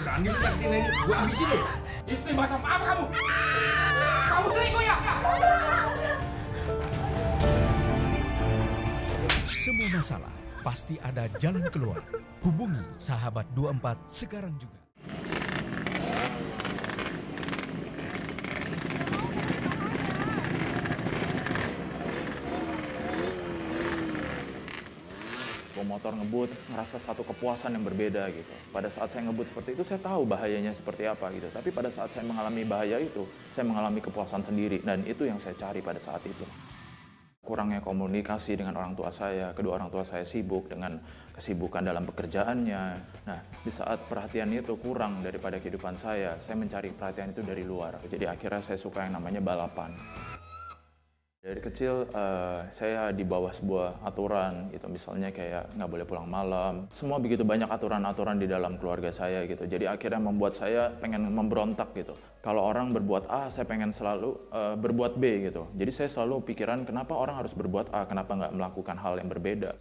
Berani lu nyakitin ini, gue habisin lu. Istri macam apa kamu? Kamu selingkuh ya? Semua masalah pasti ada jalan keluar. Hubungan Sahabat 24 sekarang juga. Motor ngebut, ngerasa satu kepuasan yang berbeda gitu. Pada saat saya ngebut seperti itu, saya tahu bahayanya seperti apa gitu. Tapi pada saat saya mengalami bahaya itu, saya mengalami kepuasan sendiri. Dan itu yang saya cari pada saat itu. Kurangnya komunikasi dengan orang tua saya, kedua orang tua saya sibuk dengan kesibukan dalam pekerjaannya. Nah, di saat perhatian itu kurang daripada kehidupan saya mencari perhatian itu dari luar. Jadi akhirnya saya suka yang namanya balapan. Dari kecil saya di bawah sebuah aturan gitu, misalnya kayak nggak boleh pulang malam. Semua begitu banyak aturan-aturan di dalam keluarga saya gitu. Jadi akhirnya membuat saya pengen memberontak gitu. Kalau orang berbuat A, saya pengen selalu berbuat B gitu. Jadi saya selalu pikiran kenapa orang harus berbuat A, kenapa nggak melakukan hal yang berbeda.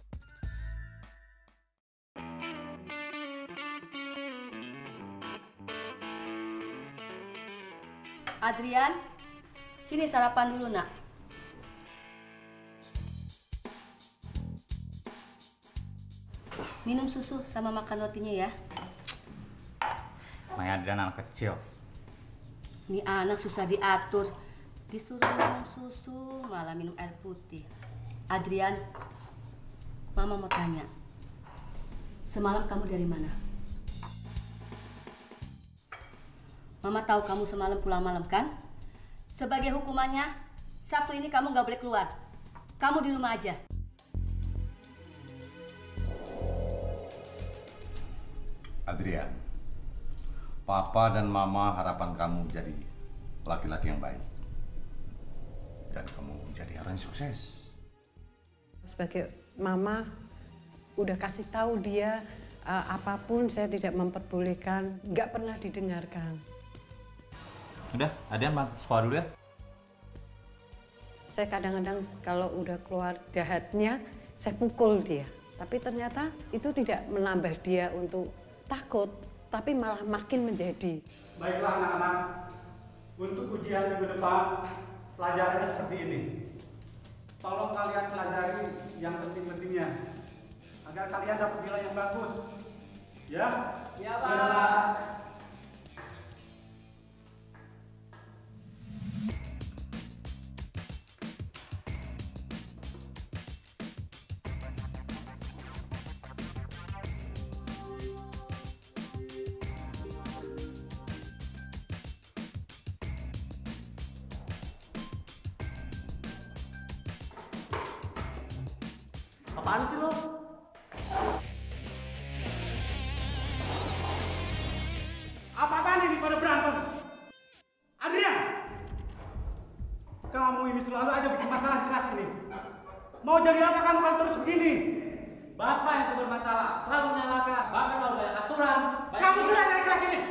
Adrian, sini sarapan dulu nak. Minum susu sama makan rotinya ya. Maya Adrian anak kecil. Ini anak susah diatur. Disuruh minum susu, malah minum air putih. Adrian, Mama mau tanya. Semalam kamu dari mana? Mama tahu kamu semalam pulang malam kan? Sebagai hukumannya, Sabtu ini kamu nggak boleh keluar. Kamu di rumah aja. Adrian, Papa dan Mama harapan kamu jadi laki-laki yang baik. Dan kamu jadi orang yang sukses. Sebagai Mama, udah kasih tahu dia apapun saya tidak memperbolehkan, nggak pernah didengarkan. Udah, Adrian sekolah dulu ya. Saya kadang-kadang kalau udah keluar jahatnya, saya pukul dia. Tapi ternyata itu tidak menambah dia untuk takut, tapi malah makin menjadi. Baiklah anak-anak, untuk ujian minggu depan, pelajarannya seperti ini. Tolong kalian pelajari yang penting-pentingnya, agar kalian dapat nilai yang bagus. Ya? Ya, Pak. Apaan sih lo? Apa-apaan ini pada berantem? Adrian! Kamu ini selalu aja bikin masalah di kelas ini. Mau jadi apa kamu kalau terus begini? Bapak yang sumber masalah, selalu menyalahkan. Bapak selalu banyak aturan. Kamu keluar dari kelas ini!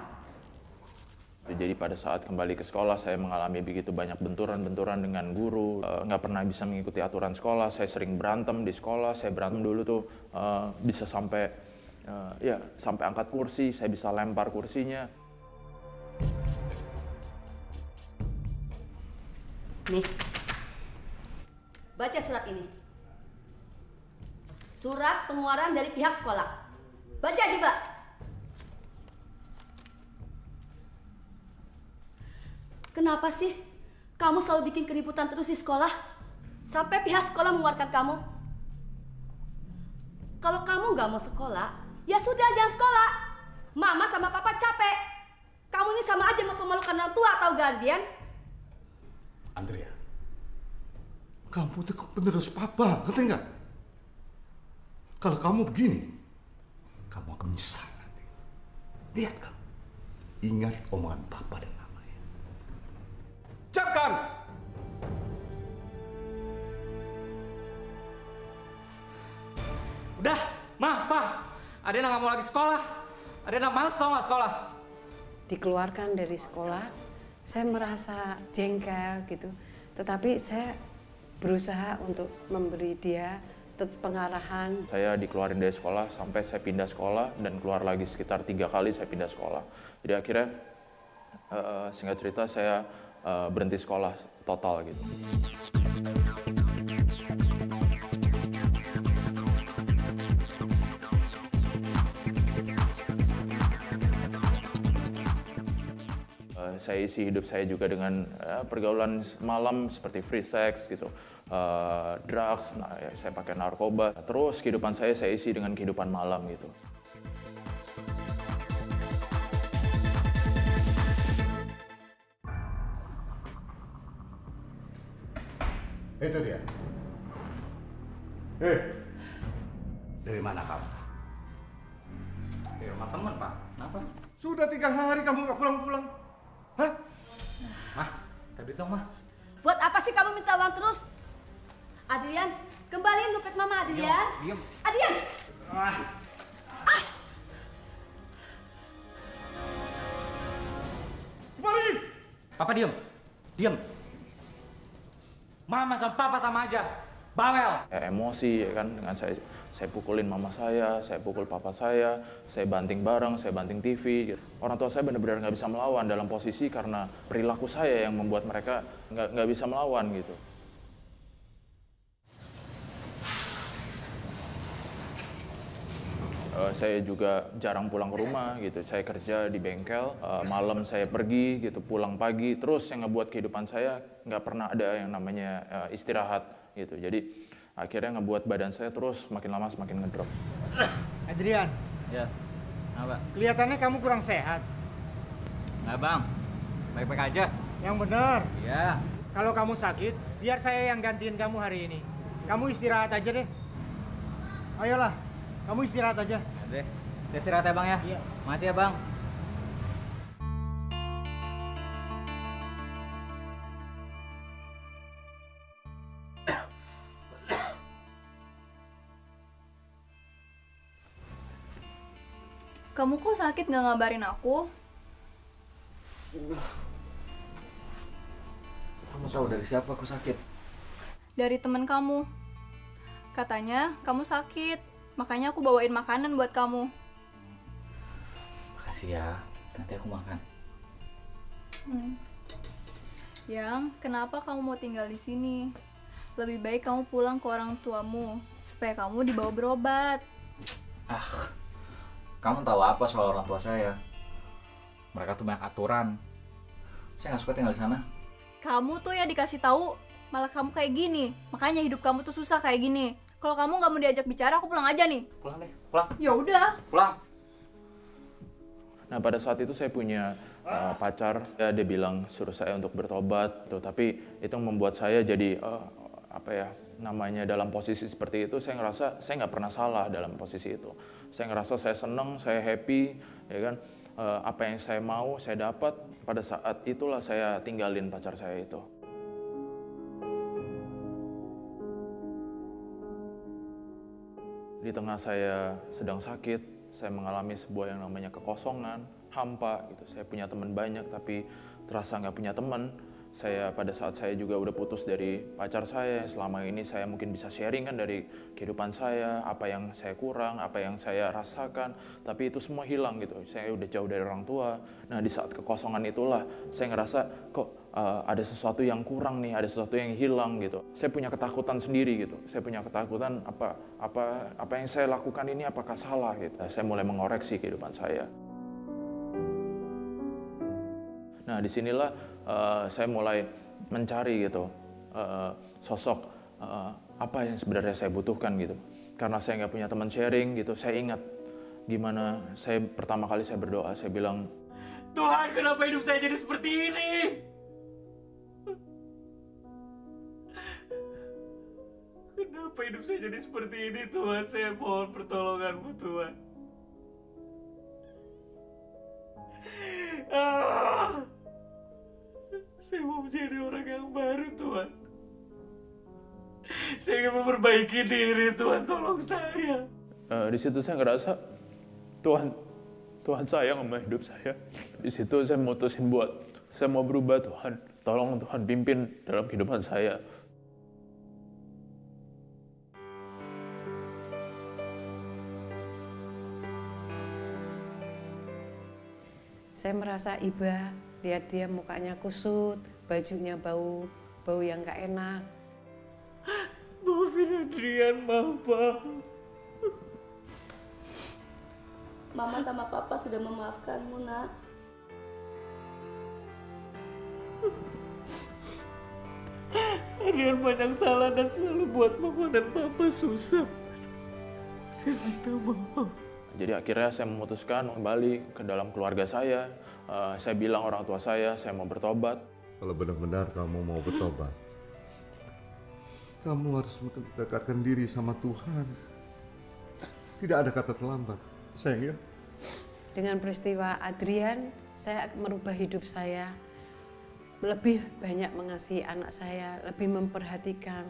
Jadi pada saat kembali ke sekolah saya mengalami begitu banyak benturan-benturan dengan guru, nggak pernah bisa mengikuti aturan sekolah, saya sering berantem di sekolah, saya berantem dulu tuh bisa sampai sampai angkat kursi, saya bisa lempar kursinya. Nih, baca surat ini. Surat pengeluaran dari pihak sekolah. Baca juga. Kenapa sih kamu selalu bikin keributan terus di sekolah? Sampai pihak sekolah mengeluarkan kamu. Kalau kamu nggak mau sekolah, ya sudah jangan sekolah. Mama sama papa capek. Kamu ini sama aja mempermalukan orang tua atau guardian. Andrea, kamu tuh penerus Papa, ngerti nggak? Kalau kamu begini, kamu akan menyesal nanti. Lihat kan, ingat omongan Papa dan Mama ya. Ucapkan! Udah, Ma, Pa. Adrian nggak mau lagi sekolah. Adrian males tau nggak sekolah. Dikeluarkan dari sekolah, saya merasa jengkel gitu. Tetapi saya berusaha untuk memberi dia pengarahan. Saya dikeluarin dari sekolah sampai saya pindah sekolah dan keluar lagi sekitar 3 kali saya pindah sekolah. Jadi akhirnya singkat cerita saya berhenti sekolah total gitu. Saya isi hidup saya juga dengan pergaulan malam seperti free sex gitu, drugs, saya pakai narkoba. Terus kehidupan saya isi dengan kehidupan malam gitu. Itu dia. Dari mana kamu? Di rumah teman, Pak. Kenapa? Sudah 3 hari kamu nggak pulang-pulang. Hah? Mah, tadi dong, Mah. Buat apa sih kamu minta uang terus? Adrian, kembaliin dompet Mama, Adrian. Diam. Adrian! Kembali! Papa diam. Diam. Mama sama Papa sama aja. Bawel. Emosi ya kan, dengan saya pukulin mama saya pukul papa saya banting barang, saya banting TV gitu. Orang tua saya benar-benar nggak bisa melawan dalam posisi karena perilaku saya yang membuat mereka nggak bisa melawan gitu. Saya juga jarang pulang ke rumah gitu. Saya kerja di bengkel, malam saya pergi gitu, pulang pagi. Terus yang ngebuat kehidupan saya nggak pernah ada yang namanya istirahat gitu. Jadi akhirnya ngebuat badan saya terus makin lama semakin ngedrop. Adrian, Ya. Apa? kelihatannya kamu kurang sehat. Nggak, Bang. Baik-baik aja. Yang benar, Iya. kalau kamu sakit, biar saya yang gantiin kamu hari ini. Kamu istirahat aja deh. Ayolah, kamu istirahat aja. Ya deh. Kita istirahat ya, Bang ya. Iya. Makasih ya, Bang. Kamu kok sakit gak ngabarin aku? Kamu tahu dari siapa aku sakit? Dari temen kamu. Katanya kamu sakit, makanya aku bawain makanan buat kamu. Makasih ya. Nanti aku makan. Yang, kenapa kamu mau tinggal di sini? Lebih baik kamu pulang ke orang tuamu, supaya kamu dibawa berobat. Kamu tahu apa soal orang tua saya? Mereka tuh banyak aturan. Saya nggak suka tinggal di sana. Kamu tuh ya dikasih tahu, malah kamu kayak gini. Makanya hidup kamu tuh susah kayak gini. Kalau kamu nggak mau diajak bicara, aku pulang aja nih. Pulang deh, pulang. Ya udah. Pulang. Nah pada saat itu saya punya pacar, ya, dia bilang suruh saya untuk bertobat, tuh. Tapi itu membuat saya jadi namanya dalam posisi seperti itu. Saya ngerasa saya nggak pernah salah dalam posisi itu. Saya ngerasa saya seneng, saya happy, ya kan. Apa yang saya mau saya dapat. Pada saat itulah saya tinggalin pacar saya itu. Di tengah saya sedang sakit, saya mengalami sebuah yang namanya kekosongan, hampa gitu. Saya punya teman banyak tapi terasa nggak punya teman. Pada saat saya juga udah putus dari pacar saya, selama ini saya mungkin bisa sharing kan dari kehidupan saya, apa yang saya kurang, apa yang saya rasakan, tapi itu semua hilang gitu. Saya udah jauh dari orang tua. Nah di saat kekosongan itulah saya ngerasa kok ada sesuatu yang kurang nih, ada sesuatu yang hilang gitu. Saya punya ketakutan sendiri gitu. Saya punya ketakutan apa yang saya lakukan ini apakah salah gitu. Saya mulai mengoreksi kehidupan saya. Nah disinilah saya mulai mencari gitu sosok apa yang sebenarnya saya butuhkan gitu. Karena saya nggak punya teman sharing gitu, saya ingat gimana pertama kali saya berdoa, saya bilang, Tuhan, kenapa hidup saya jadi seperti ini? Kenapa hidup saya jadi seperti ini, Tuhan? Saya mohon pertolongan-Mu, Tuhan. Saya mau menjadi orang yang baru, Tuhan. Saya ingin memperbaiki diri, Tuhan. Tolong saya. Di situ saya ngerasa Tuhan sayang sama hidup saya. Di situ saya mutusin buat saya mau berubah, Tuhan. Tolong Tuhan pimpin dalam kehidupan saya. Saya merasa iba, lihat dia mukanya kusut, bajunya bau yang nggak enak. Maafin Adrian, Mama. Mama sama Papa sudah memaafkanmu, Nak. Adrian banyak salah dan selalu buat Mama dan Papa susah. Adrian minta maaf. Jadi akhirnya saya memutuskan kembali ke dalam keluarga saya. Saya bilang orang tua saya mau bertobat. Kalau benar-benar kamu mau bertobat, kamu harus mendekatkan diri sama Tuhan. Tidak ada kata terlambat, sayang ya. Dengan peristiwa Adrian, saya merubah hidup saya. Lebih banyak mengasihi anak saya, lebih memperhatikan.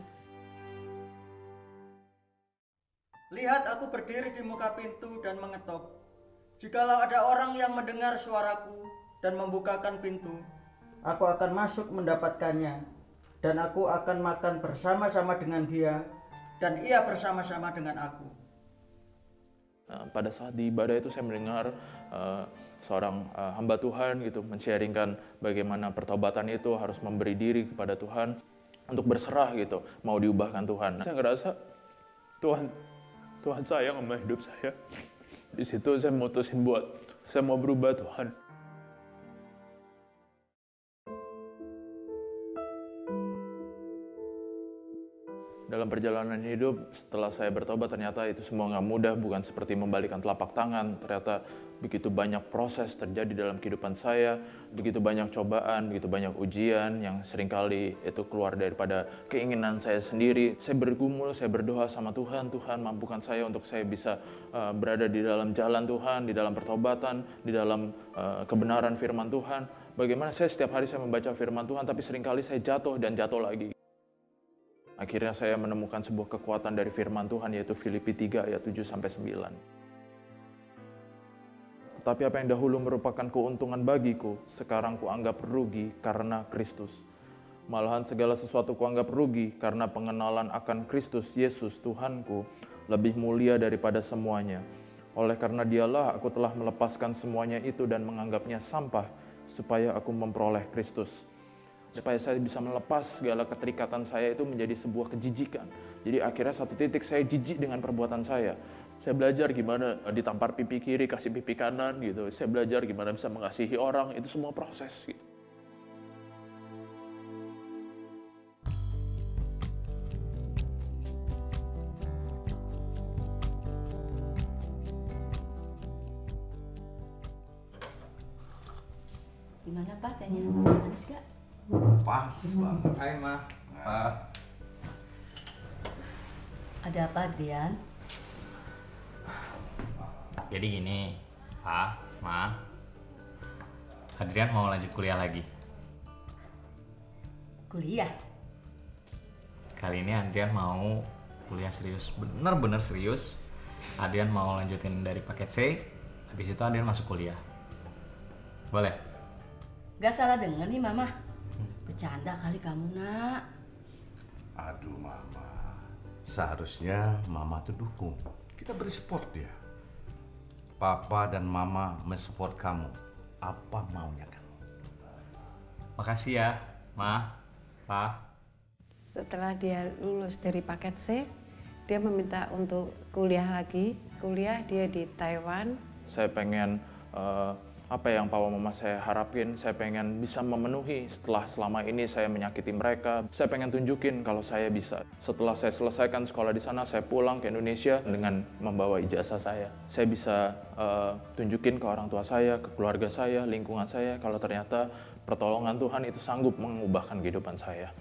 Lihat, aku berdiri di muka pintu dan mengetok. Jikalau ada orang yang mendengar suaraku dan membukakan pintu, aku akan masuk mendapatkannya, dan aku akan makan bersama-sama dengan dia, dan ia bersama-sama dengan aku. Pada saat di ibadah itu saya mendengar seorang hamba Tuhan gitu men-sharingkan bagaimana pertobatan itu harus memberi diri kepada Tuhan untuk berserah gitu, mau diubahkan Tuhan. Saya ngerasa Tuhan sayang sama hidup saya. Di situ saya mutusin buat saya mau berubah Tuhan. Dalam perjalanan hidup, setelah saya bertobat, ternyata itu semua nggak mudah, bukan seperti membalikan telapak tangan. Ternyata begitu banyak proses terjadi dalam kehidupan saya, begitu banyak cobaan, begitu banyak ujian yang seringkali itu keluar daripada keinginan saya sendiri. Saya bergumul, saya berdoa sama Tuhan, Tuhan mampukan saya untuk saya bisa berada di dalam jalan Tuhan, di dalam pertobatan, di dalam kebenaran firman Tuhan. Bagaimana saya setiap hari saya membaca firman Tuhan, tapi seringkali saya jatuh dan jatuh lagi. Akhirnya saya menemukan sebuah kekuatan dari firman Tuhan, yaitu Filipi 3 ayat 7-9. Tetapi apa yang dahulu merupakan keuntungan bagiku, sekarang kuanggap rugi karena Kristus. Malahan segala sesuatu kuanggap rugi karena pengenalan akan Kristus Yesus Tuhanku lebih mulia daripada semuanya. Oleh karena dialah aku telah melepaskan semuanya itu dan menganggapnya sampah supaya aku memperoleh Kristus. Supaya saya bisa melepas segala keterikatan saya itu menjadi sebuah kejijikan. Jadi akhirnya satu titik saya jijik dengan perbuatan saya. Saya belajar gimana ditampar pipi kiri, kasih pipi kanan gitu. Saya belajar gimana bisa mengasihi orang, itu semua proses gitu. Gimana Pak tehnya? Manis gak? Pas banget. Hai Ma. Pak. Ada apa Adrian? Jadi gini, Pak, Ma. Adrian mau lanjut kuliah lagi. Kuliah? Kali ini Adrian mau kuliah serius, bener-bener serius. Adrian mau lanjutin dari paket C, habis itu Adrian masuk kuliah. Boleh? Gak salah denger nih Mama. Bercanda kali kamu, Nak. Aduh Mama, seharusnya Mama tuh dukung. Kita beri support dia. Papa dan Mama mensupport kamu. Apa maunya kamu? Makasih ya, Ma, Pa. Setelah dia lulus dari paket C, dia meminta untuk kuliah lagi. Kuliah dia di Taiwan. Saya pengen apa yang papa mama saya harapin, saya pengen bisa memenuhi setelah selama ini saya menyakiti mereka. Saya pengen tunjukin kalau saya bisa. Setelah saya selesaikan sekolah di sana, saya pulang ke Indonesia dengan membawa ijazah saya. Saya bisa tunjukin ke orang tua saya, ke keluarga saya, lingkungan saya, kalau ternyata pertolongan Tuhan itu sanggup mengubahkan kehidupan saya.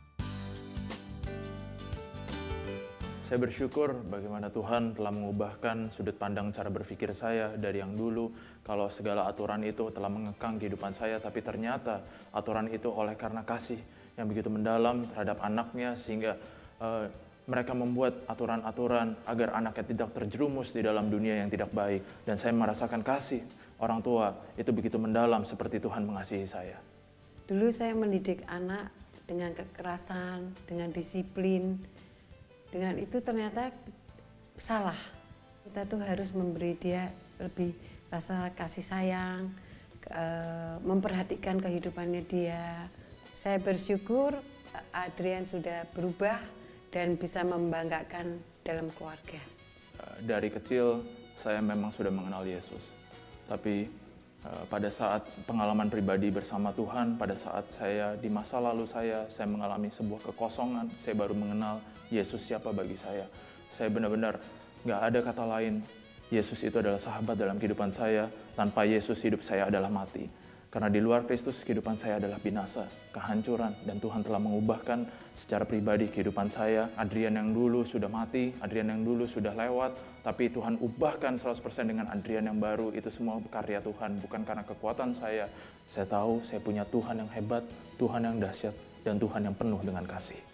Saya bersyukur bagaimana Tuhan telah mengubahkan sudut pandang cara berpikir saya dari yang dulu kalau segala aturan itu telah mengekang kehidupan saya, tapi ternyata aturan itu oleh karena kasih yang begitu mendalam terhadap anaknya sehingga mereka membuat aturan-aturan agar anaknya tidak terjerumus di dalam dunia yang tidak baik. Dan saya merasakan kasih orang tua itu begitu mendalam seperti Tuhan mengasihi saya. Dulu saya mendidik anak dengan kekerasan, dengan disiplin. Dengan itu ternyata salah. Kita tuh harus memberi dia lebih rasa kasih sayang, memperhatikan kehidupannya dia. Saya bersyukur Adrian sudah berubah dan bisa membanggakan dalam keluarga. Dari kecil saya memang sudah mengenal Yesus, tapi pada saat pengalaman pribadi bersama Tuhan, pada saat saya di masa lalu saya mengalami sebuah kekosongan, saya baru mengenal Yesus siapa bagi saya. Saya benar-benar nggak ada kata lain. Yesus itu adalah sahabat dalam kehidupan saya. Tanpa Yesus hidup saya adalah mati. Karena di luar Kristus kehidupan saya adalah binasa, kehancuran, dan Tuhan telah mengubahkan secara pribadi kehidupan saya. Adrian yang dulu sudah mati, Adrian yang dulu sudah lewat, tapi Tuhan ubahkan 100% dengan Adrian yang baru. Itu semua karya Tuhan, bukan karena kekuatan saya. Saya tahu saya punya Tuhan yang hebat, Tuhan yang dahsyat, dan Tuhan yang penuh dengan kasih.